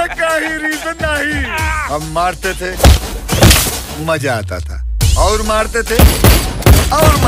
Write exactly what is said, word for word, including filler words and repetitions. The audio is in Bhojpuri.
का ही रीजन नहीं। हम मारते थे, मजा आता था, और मारते थे और